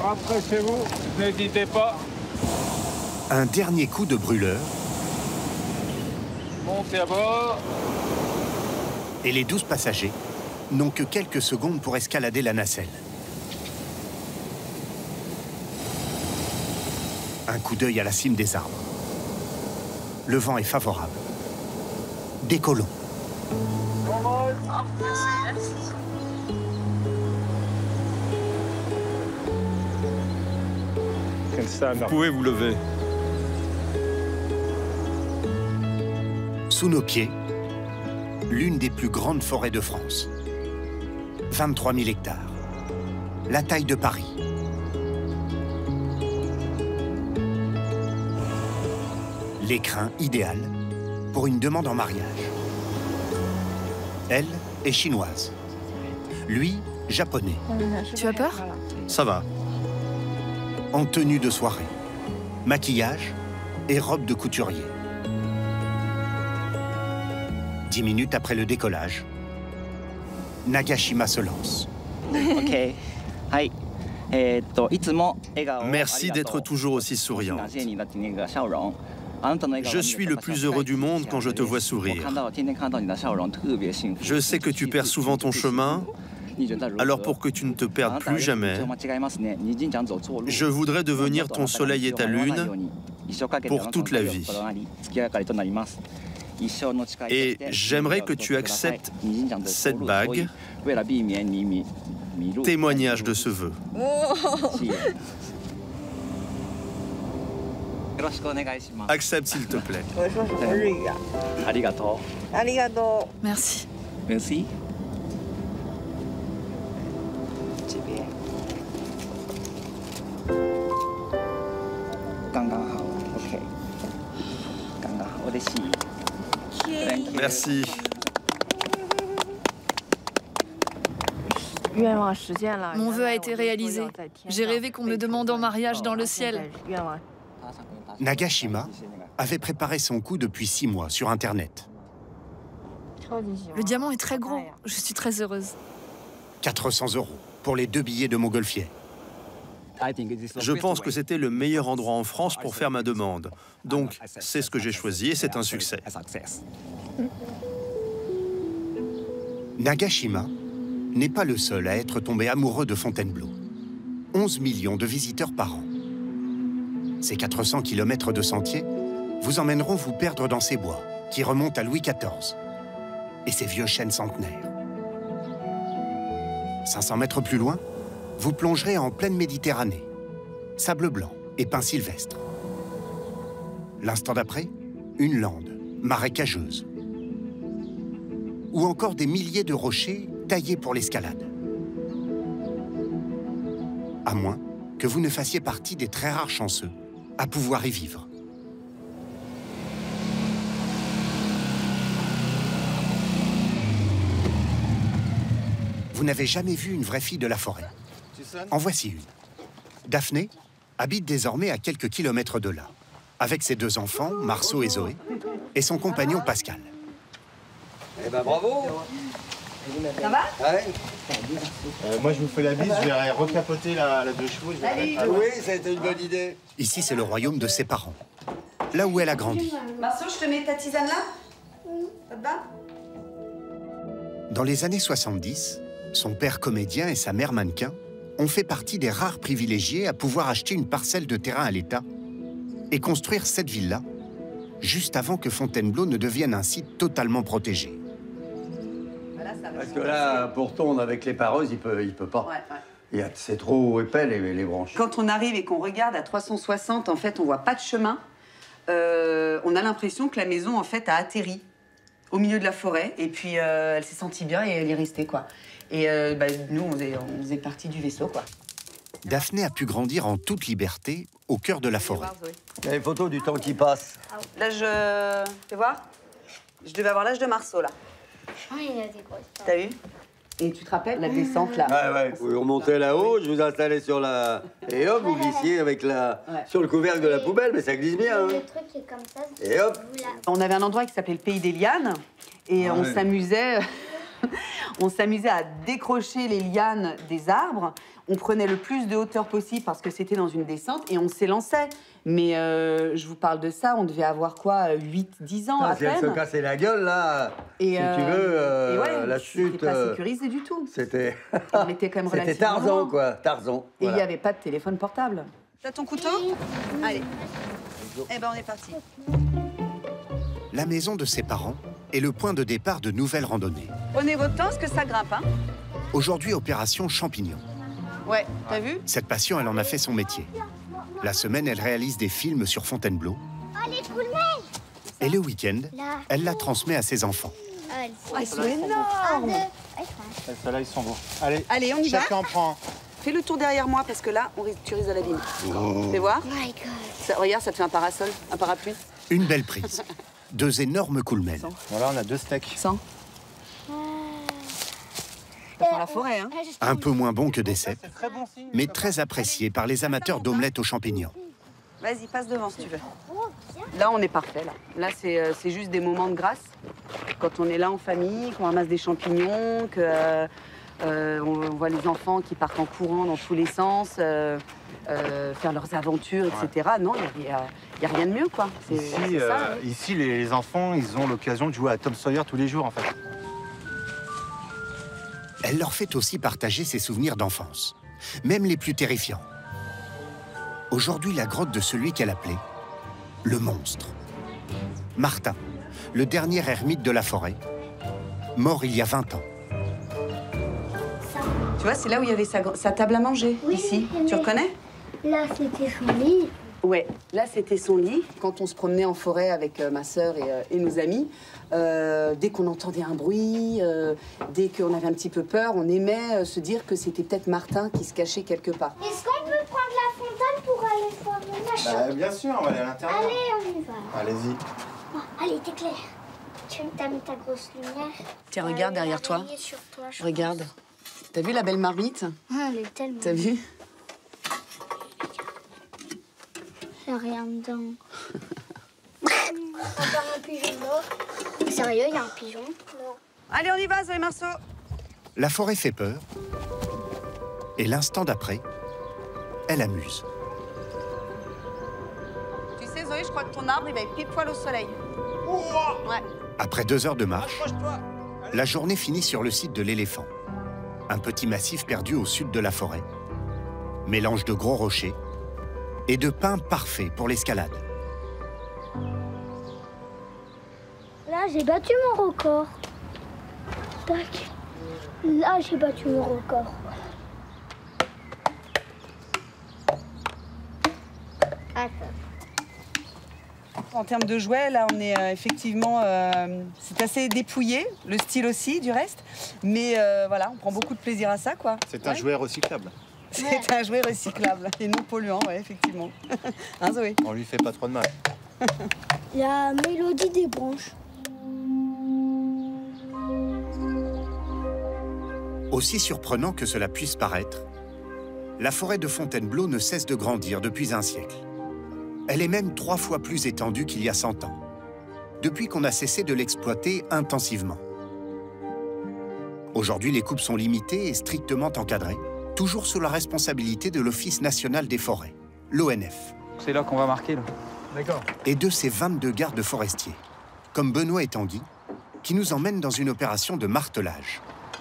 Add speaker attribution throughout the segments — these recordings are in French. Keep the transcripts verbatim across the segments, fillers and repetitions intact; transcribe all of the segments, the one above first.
Speaker 1: Rentrez chez vous, n'hésitez pas.
Speaker 2: Un dernier coup de brûleur.
Speaker 1: Montez à bord.
Speaker 2: Et les douze passagers n'ont que quelques secondes pour escalader la nacelle. Un coup d'œil à la cime des arbres. Le vent est favorable. Décollons.
Speaker 3: Vous pouvez vous lever.
Speaker 2: Sous nos pieds, l'une des plus grandes forêts de France. vingt-trois mille hectares. La taille de Paris. L'écrin idéal pour une demande en mariage. Elle est chinoise. Lui, japonais.
Speaker 4: Tu as peur?
Speaker 3: Ça va.
Speaker 2: En tenue de soirée, maquillage et robe de couturier. Dix minutes après le décollage, Nagashima se lance.
Speaker 3: Merci d'être toujours aussi souriante. Je suis le plus heureux du monde quand je te vois sourire. Je sais que tu perds souvent ton chemin, alors pour que tu ne te perdes plus jamais, je voudrais devenir ton soleil et ta lune pour toute la vie. Et j'aimerais que tu acceptes cette bague, témoignage de ce vœu. Accepte s'il te plaît.
Speaker 4: Merci.
Speaker 5: Merci.
Speaker 3: Merci.
Speaker 4: Mon vœu a été réalisé. J'ai rêvé qu'on me demande en mariage dans le ciel.
Speaker 2: Nagashima avait préparé son coup depuis six mois sur Internet.
Speaker 4: Le diamant est très gros. Je suis très heureuse.
Speaker 2: quatre cents euros pour les deux billets de Montgolfier.
Speaker 3: Je pense que c'était le meilleur endroit en France pour faire ma demande. Donc, c'est ce que j'ai choisi et c'est un succès.
Speaker 2: Nagashima n'est pas le seul à être tombé amoureux de Fontainebleau. onze millions de visiteurs par an. Ces quatre cents kilomètres de sentiers vous emmèneront vous perdre dans ces bois qui remontent à Louis quatorze et ces vieux chênes centenaires. cinq cents mètres plus loin, vous plongerez en pleine Méditerranée, sable blanc et pins sylvestres. L'instant d'après, une lande marécageuse. Ou encore des milliers de rochers taillés pour l'escalade. À moins que vous ne fassiez partie des très rares chanceux à pouvoir y vivre. Vous n'avez jamais vu une vraie fille de la forêt. En voici une. Daphné habite désormais à quelques kilomètres de là, avec ses deux enfants, Marceau et Zoé, et son compagnon Pascal.
Speaker 6: Eh ben bravo!
Speaker 7: Ça va?
Speaker 6: Ouais.
Speaker 8: Euh, moi, je vous fais la bise, je vais recapoter la, la deux chevaux. Je vais
Speaker 6: Ah oui, ça a été une bonne idée.
Speaker 2: Ici, c'est le royaume de ses parents, là où elle a grandi.
Speaker 7: Marceau, je te mets ta tisane là? Ça te va?
Speaker 2: Dans les années soixante-dix, son père comédien et sa mère mannequin ont fait partie des rares privilégiés à pouvoir acheter une parcelle de terrain à l'État et construire cette villa juste avant que Fontainebleau ne devienne un site totalement protégé.
Speaker 6: Parce que là, pour tondre avec les pareuses, il peut, il peut pas.
Speaker 7: Ouais, ouais.
Speaker 6: C'est trop épais, les, les branches.
Speaker 7: Quand on arrive et qu'on regarde à trois cent soixante, en fait, on voit pas de chemin. Euh, on a l'impression que la maison, en fait, a atterri au milieu de la forêt. Et puis, euh, elle s'est sentie bien et elle est restée, quoi. Et euh, bah, nous, on faisait, on faisait partie du vaisseau, quoi.
Speaker 2: Daphné a pu grandir en toute liberté au cœur de la forêt.
Speaker 6: Il y a les photos du temps qui passe.
Speaker 7: Là, je... Tu vois? Je devais avoir l'âge de Marceau, là. T'as vu? Et tu te rappelles la descente, là?
Speaker 6: Ouais, ouais. Vous remontez là-haut, je vous installais sur la... Et hop, vous glissiez avec la... Ouais. Sur le couvercle de la poubelle, mais ça glisse bien. Hein.
Speaker 9: Le truc est comme ça.
Speaker 6: Et hop.
Speaker 7: On avait un endroit qui s'appelait le Pays des Lianes. Et
Speaker 6: ah,
Speaker 7: on
Speaker 6: ouais.
Speaker 7: s'amusait... On s'amusait à décrocher les lianes des arbres. On prenait le plus de hauteur possible parce que c'était dans une descente et on s'élançait. Mais euh, je vous parle de ça, on devait avoir quoi, huit dix ans
Speaker 6: ah,
Speaker 7: à
Speaker 6: si
Speaker 7: peine.
Speaker 6: elle se cassait la gueule, là,
Speaker 7: et
Speaker 6: si
Speaker 7: euh,
Speaker 6: tu veux, euh,
Speaker 7: et ouais,
Speaker 6: la chute...
Speaker 7: C'était pas
Speaker 6: euh,
Speaker 7: sécurisé du tout.
Speaker 6: C'était...
Speaker 7: On était quand même relativement
Speaker 6: C'était Tarzan,
Speaker 7: loin.
Speaker 6: quoi, Tarzan.
Speaker 7: Et il
Speaker 6: voilà.
Speaker 7: n'y avait pas de téléphone portable. T'as ton couteau? Allez. Eh ben, on est parti.
Speaker 2: La maison de ses parents est le point de départ de nouvelles randonnées.
Speaker 7: Prenez votre temps, parce que ça grimpe, hein?
Speaker 2: Aujourd'hui, opération champignon.
Speaker 7: Ouais, t'as vu?
Speaker 2: Cette passion, elle en a fait son métier. La semaine, elle réalise des films sur Fontainebleau.
Speaker 5: Oh, les coulmelles!
Speaker 2: Et le week-end, elle la transmet à ses enfants.
Speaker 7: Oh, ils sont énormes!
Speaker 8: Ceux-là, ils sont beaux. Allez,
Speaker 7: Allez, on y va.
Speaker 8: chacun en prend.
Speaker 7: Fais le tour derrière moi, parce que là, on risque, tu risques de l'abîmer.
Speaker 2: Oh.
Speaker 7: Fais voir.
Speaker 5: Oh my God.
Speaker 7: Ça, regarde, ça te fait un parasol, un parapluie.
Speaker 2: Une belle prise. Deux énormes coulmelles.
Speaker 8: Voilà, on a deux steaks.
Speaker 7: cent. T'as dans la forêt, hein?
Speaker 2: Un peu moins bon que des cèpes,
Speaker 8: C'est très bon signe.
Speaker 2: mais très apprécié par les amateurs d'omelettes aux champignons.
Speaker 7: Vas-y, passe devant si tu veux. Là, on est parfait, là. Là, c'est euh, c'est juste des moments de grâce. Quand on est là en famille, qu'on ramasse des champignons, que euh, euh, on, on voit les enfants qui partent en courant dans tous les sens, euh, euh, faire leurs aventures, et cetera. Non, il n'y a, y a rien de mieux, quoi. C'est
Speaker 8: Ici,
Speaker 7: c'est ça,
Speaker 8: euh,
Speaker 7: hein.
Speaker 8: ici les, les enfants, ils ont l'occasion de jouer à Tom Sawyer tous les jours, en fait.
Speaker 2: Elle leur fait aussi partager ses souvenirs d'enfance, même les plus terrifiants. Aujourd'hui, la grotte de celui qu'elle appelait le monstre. Martin, le dernier ermite de la forêt, mort il y a vingt ans.
Speaker 7: Tu vois, c'est là où il y avait sa, sa table à manger,
Speaker 5: Oui,
Speaker 7: ici.
Speaker 5: mais-
Speaker 7: Tu reconnais?
Speaker 5: Là, c'était son lit.
Speaker 7: Ouais, là c'était son lit. Quand on se promenait en forêt avec euh, ma sœur et, euh, et nos amis, euh, dès qu'on entendait un bruit, euh, dès qu'on avait un petit peu peur, on aimait euh, se dire que c'était peut-être Martin qui se cachait quelque part.
Speaker 5: Est-ce qu'on peut prendre la fontaine pour aller voir le machin?
Speaker 8: Bah, bien sûr, on va aller à l'intérieur.
Speaker 5: Allez, on y va.
Speaker 8: Allez-y.
Speaker 5: Bon, allez, t'éclaires. Tu as mis ta grosse lumière.
Speaker 7: Tiens, regarde
Speaker 5: Euh,
Speaker 7: derrière toi.
Speaker 5: l'araignée sur toi, je
Speaker 7: Regarde. T'as vu la belle marmite?
Speaker 5: pense. Ah, elle est tellement...
Speaker 7: T'as vu?
Speaker 5: Il n'y a rien dedans. Encore un pigeon mort. Sérieux, il y a un pigeon? Non.
Speaker 7: Allez, on y va, Zoé Marceau.
Speaker 2: La forêt fait peur, et l'instant d'après, elle amuse.
Speaker 7: Tu sais, Zoé, je crois que ton arbre, il va être pile poil au soleil. Ouais.
Speaker 2: Après deux heures de marche, la journée finit sur le site de l'éléphant, un petit massif perdu au sud de la forêt, mélange de gros rochers et de pins parfaits pour l'escalade.
Speaker 5: Là, j'ai battu mon record. Tac. Là, j'ai battu mon record. Attends.
Speaker 7: En termes de jouets, là, on est euh, effectivement... euh, c'est assez dépouillé, le style aussi, du reste. Mais euh, voilà, on prend beaucoup de plaisir à ça, quoi.
Speaker 8: C'est un
Speaker 7: Ouais.
Speaker 8: jouet recyclable.
Speaker 7: C'est un jouet recyclable et non polluant, ouais, effectivement. Hein, Zoé?
Speaker 8: On lui fait pas trop de mal.
Speaker 5: La mélodie des branches.
Speaker 2: Aussi surprenant que cela puisse paraître, la forêt de Fontainebleau ne cesse de grandir depuis un siècle. Elle est même trois fois plus étendue qu'il y a cent ans, depuis qu'on a cessé de l'exploiter intensivement. Aujourd'hui, les coupes sont limitées et strictement encadrées, toujours sous la responsabilité de l'Office national des forêts, l'O N F,
Speaker 1: C'est là qu'on va marquer, là. D'accord.
Speaker 2: et de ses vingt-deux gardes forestiers, comme Benoît et Tanguy, qui nous emmènent dans une opération de martelage.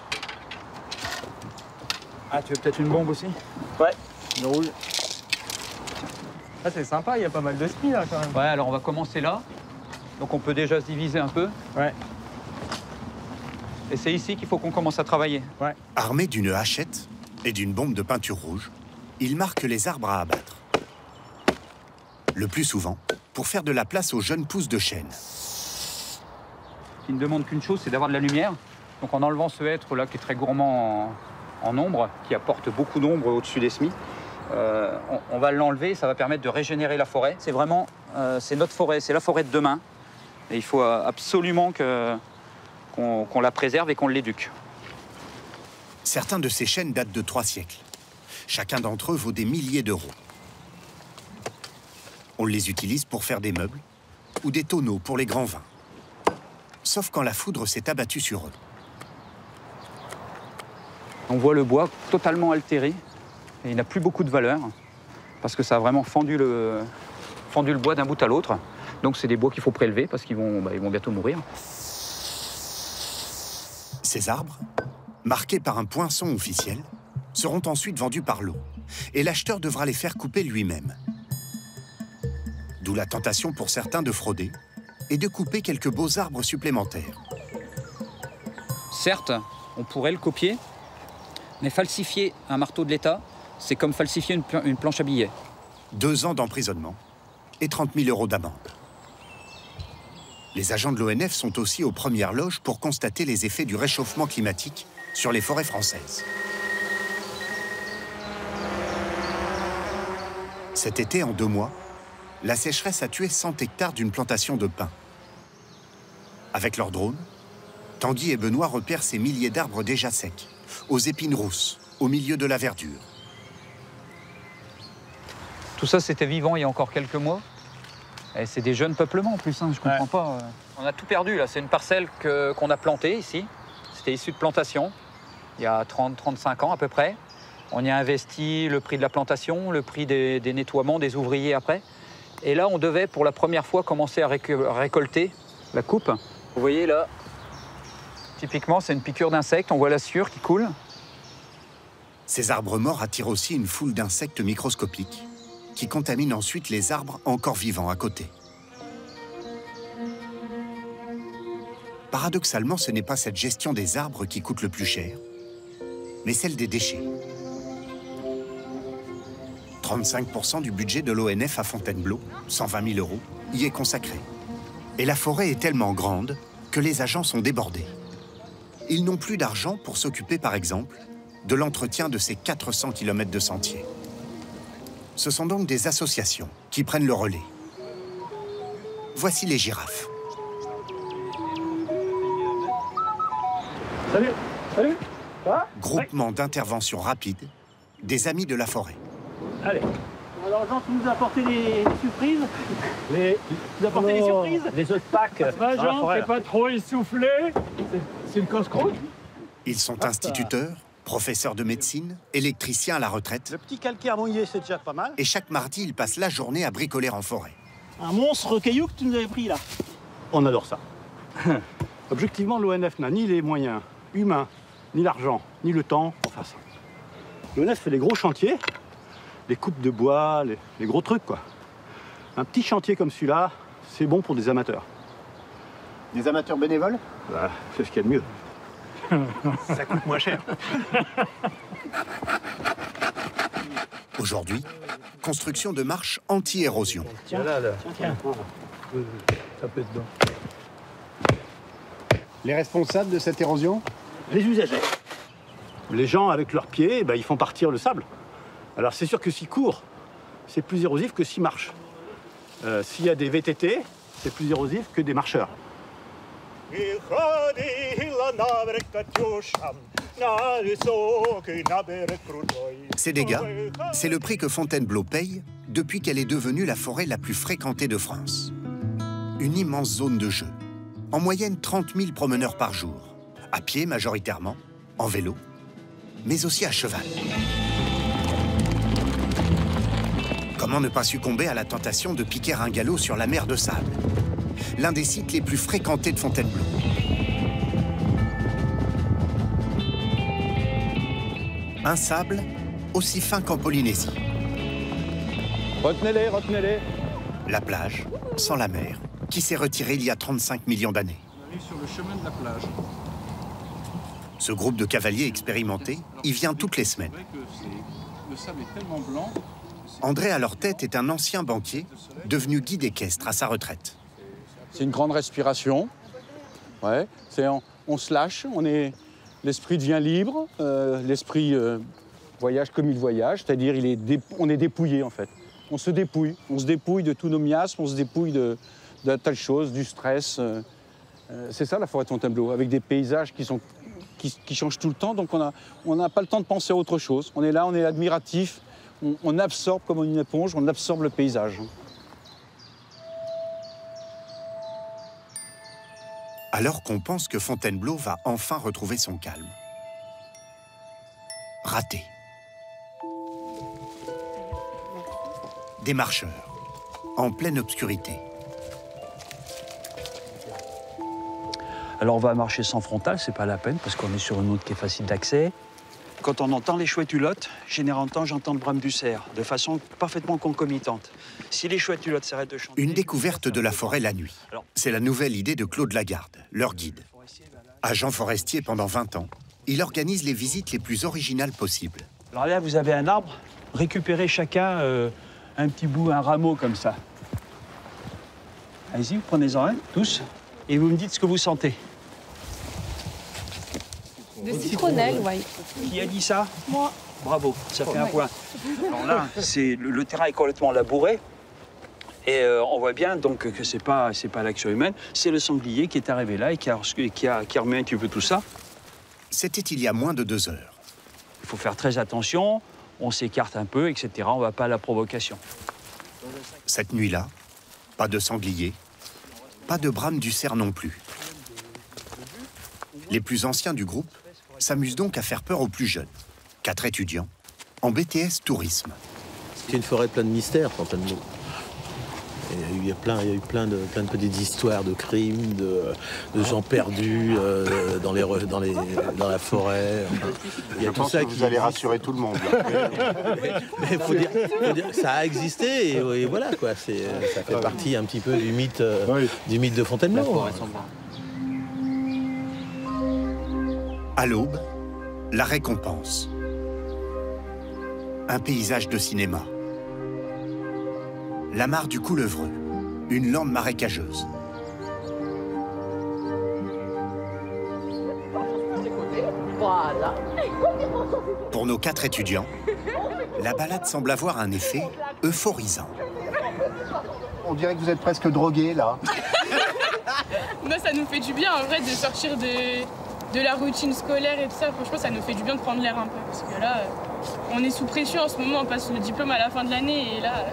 Speaker 1: Ah, tu veux peut-être une bombe aussi?
Speaker 8: Ouais, le rouge.
Speaker 9: Ah, c'est sympa, il y a pas mal de spi là quand même.
Speaker 1: Ouais, alors on va commencer là. Donc on peut déjà se diviser un peu.
Speaker 9: Ouais.
Speaker 1: Et c'est ici qu'il faut qu'on commence à travailler.
Speaker 2: Armés d'une hachette et d'une bombe de peinture rouge, ils marquent les arbres à abattre. Le plus souvent, pour faire de la place aux jeunes pousses de chêne.
Speaker 1: Qui ne demande qu'une chose, c'est d'avoir de la lumière. Donc en enlevant ce hêtre là qui est très gourmand en, en ombre, qui apporte beaucoup d'ombre au-dessus des semis, euh, on, on va l'enlever, ça va permettre de régénérer la forêt. C'est vraiment, euh, c'est notre forêt, c'est la forêt de demain. Et il faut euh, absolument que, qu'on, qu'on la préserve et qu'on l'éduque.
Speaker 2: Certains de ces chênes datent de trois siècles. Chacun d'entre eux vaut des milliers d'euros. On les utilise pour faire des meubles ou des tonneaux pour les grands vins. Sauf quand la foudre s'est abattue sur eux.
Speaker 1: On voit le bois totalement altéré et il n'a plus beaucoup de valeur parce que ça a vraiment fendu le, fendu le bois d'un bout à l'autre. Donc c'est des bois qu'il faut prélever parce qu'ils vont, bah, ils vont bientôt mourir.
Speaker 2: Ces arbres, marqués par un poinçon officiel, seront ensuite vendus par lot et l'acheteur devra les faire couper lui-même. D'où la tentation pour certains de frauder et de couper quelques beaux arbres supplémentaires.
Speaker 1: Certes, on pourrait le copier, mais falsifier un marteau de l'État, c'est comme falsifier une, une planche à billets.
Speaker 2: Deux ans d'emprisonnement et trente mille euros d'amende. Les agents de l'O N F sont aussi aux premières loges pour constater les effets du réchauffement climatique sur les forêts françaises. Cet été, en deux mois, la sécheresse a tué cent hectares d'une plantation de pins. Avec leurs drones, Tanguy et Benoît repèrent ces milliers d'arbres déjà secs, aux épines rousses, au milieu de la verdure.
Speaker 1: Tout ça, c'était vivant il y a encore quelques mois. Et c'est des jeunes peuplements en plus, hein, je comprends ouais. pas. On a tout perdu là, c'est une parcelle que, qu'on a plantée ici. C'était issu de plantation, il y a trente à trente-cinq ans à peu près. On y a investi le prix de la plantation, le prix des, des nettoiements, des ouvriers après. Et là, on devait pour la première fois commencer à récolter la coupe. Vous voyez là, typiquement, c'est une piqûre d'insecte, on voit la sueur qui coule.
Speaker 2: Ces arbres morts attirent aussi une foule d'insectes microscopiques qui contaminent ensuite les arbres encore vivants à côté. Paradoxalement, ce n'est pas cette gestion des arbres qui coûte le plus cher, mais celle des déchets. trente-cinq pour cent du budget de l'O N F à Fontainebleau, cent vingt mille euros, y est consacré. Et la forêt est tellement grande que les agents sont débordés. Ils n'ont plus d'argent pour s'occuper, par exemple, de l'entretien de ces quatre cents kilomètres de sentiers. Ce sont donc des associations qui prennent le relais. Voici les girafes.
Speaker 10: Salut, salut.
Speaker 2: Groupement d'intervention rapide des amis de la forêt.
Speaker 10: Allez. Alors Jean, tu nous as apporté des, des surprises. Les, tu nous as apporté oh, des surprises.
Speaker 9: Des œufs de Pâques.
Speaker 10: Va Jean, t'es pas trop essoufflé. C'est une casse-croûte.
Speaker 2: Ils sont instituteurs, professeurs de médecine, électriciens à la retraite.
Speaker 10: Le petit calcaire mouillé, c'est déjà pas mal.
Speaker 2: Et chaque mardi, ils passent la journée à bricoler en forêt.
Speaker 10: Un monstre caillou que tu nous avais pris là. On adore ça. Objectivement, l'O N F n'a ni les moyens humains, ni l'argent, ni le temps pour faire ça. L'O N F fait les gros chantiers, les coupes de bois, les, les gros trucs, quoi. Un petit chantier comme celui-là, c'est bon pour des amateurs.
Speaker 8: Des amateurs bénévoles?
Speaker 10: Bah, c'est ce qu'il y a de mieux.
Speaker 8: Ça coûte moins cher.
Speaker 2: Aujourd'hui, construction de marches anti-érosion.
Speaker 10: Tiens, là, là. Tiens, tiens. Ça peut être dedans.
Speaker 8: Les responsables de cette érosion?
Speaker 10: Les usagers. Les gens, avec leurs pieds, bah, ils font partir le sable. Alors c'est sûr que s'ils courent, c'est plus érosif que s'ils marchent. Euh, S'il y a des V T T, c'est plus érosif que des marcheurs.
Speaker 2: Ces dégâts, c'est le prix que Fontainebleau paye depuis qu'elle est devenue la forêt la plus fréquentée de France. Une immense zone de jeu. En moyenne trente mille promeneurs par jour. À pied majoritairement, en vélo, mais aussi à cheval. Comment ne pas succomber à la tentation de piquer un galop sur la mer de sable, l'un des sites les plus fréquentés de Fontainebleau. Un sable aussi fin qu'en Polynésie.
Speaker 10: Retenez-les, retenez-les.
Speaker 2: La plage, sans la mer, qui s'est retirée il y a trente-cinq millions d'années.
Speaker 11: On arrive sur le chemin de la plage.
Speaker 2: Ce groupe de cavaliers expérimentés y vient toutes les semaines.
Speaker 11: Le sable est tellement blanc.
Speaker 2: André à leur tête est un ancien banquier, devenu guide équestre à sa retraite.
Speaker 12: C'est une grande respiration. Ouais, c'est on, on se lâche, on est, l'esprit devient libre, euh, l'esprit euh, voyage comme il voyage, c'est-à-dire il est dé, on est dépouillé en fait. On se dépouille, on se dépouille de tous nos miasmes, on se dépouille de, de telle chose, du stress. Euh, euh, c'est ça la forêt de Fontainebleau, avec des paysages qui sont qui, qui changent tout le temps, donc on a on n'a pas le temps de penser à autre chose. On est là, on est admiratif. On, on absorbe comme une éponge, on absorbe le paysage.
Speaker 2: Alors qu'on pense que Fontainebleau va enfin retrouver son calme, raté. Des marcheurs, en pleine obscurité.
Speaker 13: Alors on va marcher sans frontal, c'est pas la peine, parce qu'on est sur une route qui est facile d'accès. Quand on entend les chouettes hulottes, généralement j'entends le brame du cerf, de façon parfaitement concomitante. Si les chouettes hulottes s'arrêtent de chanter...
Speaker 2: Une découverte de la forêt la nuit. C'est la nouvelle idée de Claude Lagarde, leur guide. Agent forestier pendant vingt ans, il organise les visites les plus originales possibles.
Speaker 13: Alors là, vous avez un arbre, récupérez chacun euh, un petit bout, un rameau comme ça. Allez-y, prenez-en un, tous, et vous me dites ce que vous sentez.
Speaker 14: De citronnelle, oui.
Speaker 13: Qui a dit ça?
Speaker 14: Moi.
Speaker 13: Bravo, ça fait un point. Alors là, c'est, le, le terrain est complètement labouré. Et euh, on voit bien donc que c'est pas, c'est pas l'action humaine, c'est le sanglier qui est arrivé là et qui a, qui a, qui a remis un petit peu tout ça.
Speaker 2: C'était il y a moins de deux heures.
Speaker 13: Il faut faire très attention, on s'écarte un peu, et cetera. On ne va pas à la provocation.
Speaker 2: Cette nuit-là, pas de sanglier, pas de brame du cerf non plus. Les plus anciens du groupe s'amusent donc à faire peur aux plus jeunes. Quatre étudiants en B T S tourisme.
Speaker 3: C'est une forêt pleine de mystères, Fontainebleau. Il y a plein, il y a eu plein de, plein de petites histoires de crimes, de, de gens perdus euh, dans, les, dans, les, dans la forêt.
Speaker 10: Il y a Je tout pense ça que qui vous allez rassurer tout le monde.
Speaker 3: Mais il faut dire, faut dire que ça a existé et, et voilà quoi. C'est, ça fait partie un petit peu du mythe, euh, oui. du mythe de Fontainebleau.
Speaker 2: À l'aube, la récompense. Un paysage de cinéma. La mare du Coulevreux, une lande marécageuse.
Speaker 14: Voilà.
Speaker 2: Pour nos quatre étudiants, la balade semble avoir un effet euphorisant.
Speaker 10: On dirait que vous êtes presque drogués, là.
Speaker 14: Non, ça nous fait du bien, en vrai, de sortir de, de la routine scolaire et tout ça. Franchement, ça nous fait du bien de prendre l'air un peu. Parce que là, on est sous pression en ce moment, on passe le diplôme à la fin de l'année et là...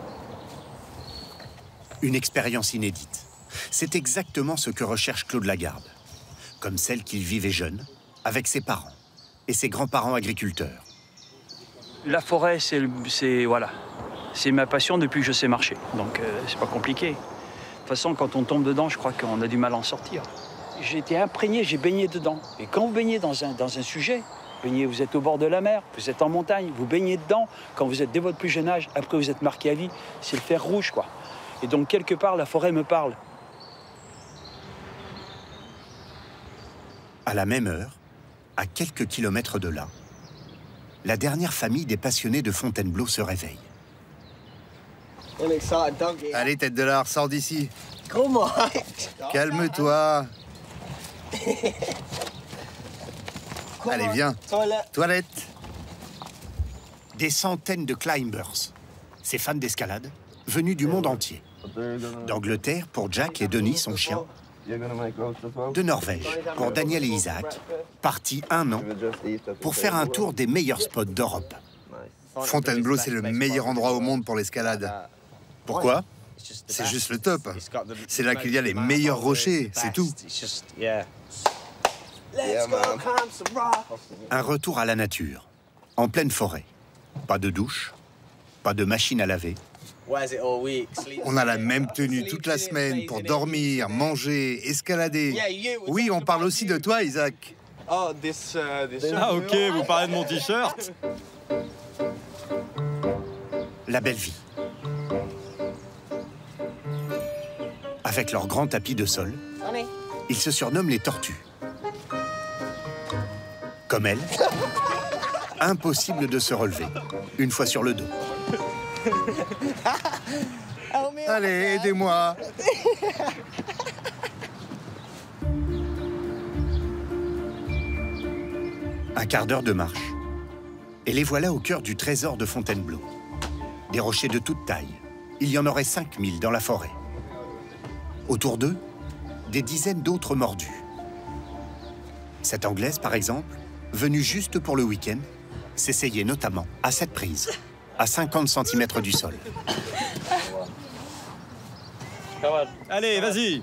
Speaker 2: Une expérience inédite. C'est exactement ce que recherche Claude Lagarde. Comme celle qu'il vivait jeune, avec ses parents et ses grands-parents agriculteurs.
Speaker 13: La forêt, c'est voilà, c'est ma passion depuis que je sais marcher. Donc, euh, c'est pas compliqué. De toute façon, quand on tombe dedans, je crois qu'on a du mal à en sortir. J'ai été imprégné, j'ai baigné dedans. Et quand vous baignez dans un, dans un sujet, vous, baignez, vous êtes au bord de la mer, vous êtes en montagne, vous baignez dedans. Quand vous êtes dès votre plus jeune âge, après vous êtes marqué à vie, c'est le fer rouge, quoi. Et donc, quelque part, la forêt me parle.
Speaker 2: À la même heure, à quelques kilomètres de là, la dernière famille des passionnés de Fontainebleau se réveille.
Speaker 15: Allez, tête de lard, sors d'ici.
Speaker 16: Comment?
Speaker 15: Calme-toi. Allez, viens. Toilette.
Speaker 2: Des centaines de climbers, ces fans d'escalade, venus du monde entier. D'Angleterre pour Jack et Denis, son chien. De Norvège pour Daniel et Isaac, partis un an pour faire un tour des meilleurs spots d'Europe.
Speaker 15: Fontainebleau, c'est le meilleur endroit au monde pour l'escalade. Pourquoi? C'est juste le top. C'est là qu'il y a les meilleurs rochers, c'est tout.
Speaker 2: Un retour à la nature, en pleine forêt. Pas de douche, pas de machine à laver.
Speaker 15: On a la même tenue toute la semaine pour dormir, manger, escalader. Oui, on parle aussi de toi, Isaac.
Speaker 17: Ah, ok, vous parlez de mon t-shirt.
Speaker 2: La belle vie. Avec leur grand tapis de sol, ils se surnomment les tortues. Comme elle, impossible de se relever, une fois sur le dos.
Speaker 15: Allez, aidez-moi.
Speaker 2: Un quart d'heure de marche. Et les voilà au cœur du trésor de Fontainebleau. Des rochers de toute taille. Il y en aurait cinq mille dans la forêt. Autour d'eux, des dizaines d'autres mordus. Cette Anglaise, par exemple, venue juste pour le week-end, s'essayait notamment à cette prise, à cinquante centimètres du sol.
Speaker 17: Allez, vas-y.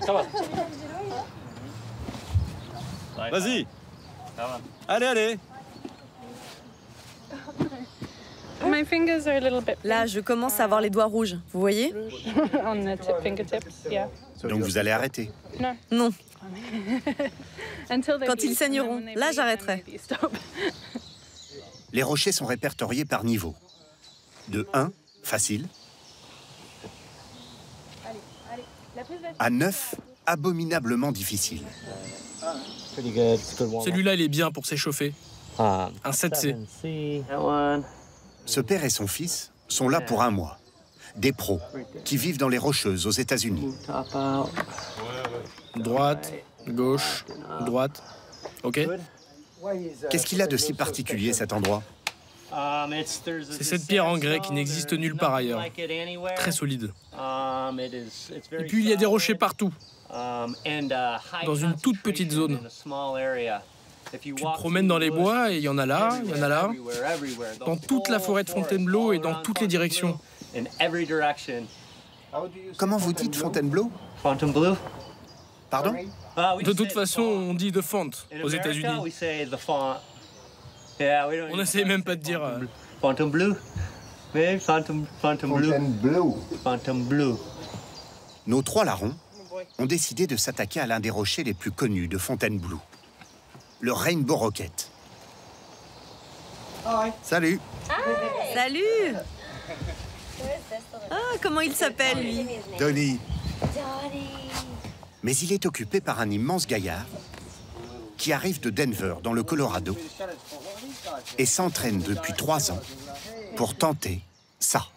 Speaker 17: Vas-y. Allez, allez.
Speaker 16: Là, je commence à avoir les doigts rouges. Vous voyez?
Speaker 2: Donc vous allez arrêter?
Speaker 16: Non. Quand ils saigneront, là, j'arrêterai.
Speaker 2: Les rochers sont répertoriés par niveau. De un, facile, à neuf, abominablement difficile.
Speaker 18: Celui-là, il est bien pour s'échauffer. Un sept C.
Speaker 2: Ce père et son fils sont là pour un mois. Des pros qui vivent dans les Rocheuses aux États-Unis.
Speaker 18: Droite, gauche, droite. OK?
Speaker 2: Qu'est-ce qu'il a de si particulier, cet endroit?
Speaker 18: C'est cette pierre en grès qui n'existe nulle part ailleurs. Très solide. Et puis il y a des rochers partout. Dans une toute petite zone. Tu te promènes dans les bois et il y en a là, il y en a là. Dans toute la forêt de Fontainebleau et dans toutes les directions.
Speaker 2: Comment vous dites Fontainebleau? Pardon?
Speaker 18: De toute façon, on dit de Font aux États-Unis. On n'essaie même pas de dire. Euh...
Speaker 19: Fontainebleau. Fontainebleau. Fontainebleau.
Speaker 2: Nos trois larrons ont décidé de s'attaquer à l'un des rochers les plus connus de Fontainebleau, le Rainbow Rocket. Salut.
Speaker 16: Salut. Ah, comment il s'appelle, lui?
Speaker 2: Donnie. Mais il est occupé par un immense gaillard qui arrive de Denver, dans le Colorado, et s'entraîne depuis trois ans pour tenter ça.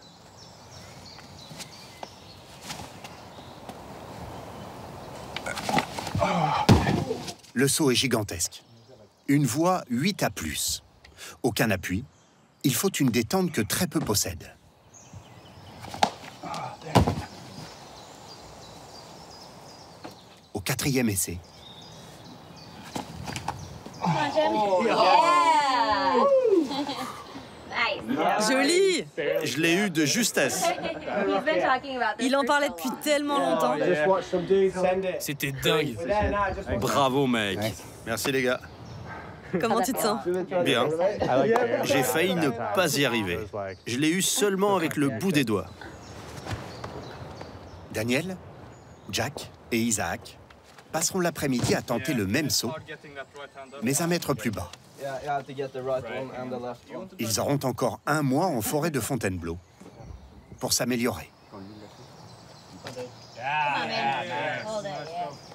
Speaker 2: Le saut est gigantesque. Une voie huit à plus. Aucun appui. Il faut une détente que très peu possèdent. Au quatrième essai.
Speaker 16: Joli.
Speaker 17: Je l'ai eu de justesse.
Speaker 16: Il en parlait depuis tellement longtemps.
Speaker 18: C'était dingue.
Speaker 17: Bravo, mec. Merci, les gars.
Speaker 16: Comment tu te sens?
Speaker 17: Bien. J'ai failli ne pas y arriver. Je l'ai eu seulement avec le bout des doigts.
Speaker 2: Daniel, Jack et Isaac passeront l'après-midi à tenter le même saut, mais un mètre plus bas. Ils auront encore un mois en forêt de Fontainebleau pour s'améliorer.
Speaker 20: Yeah, yeah, yeah.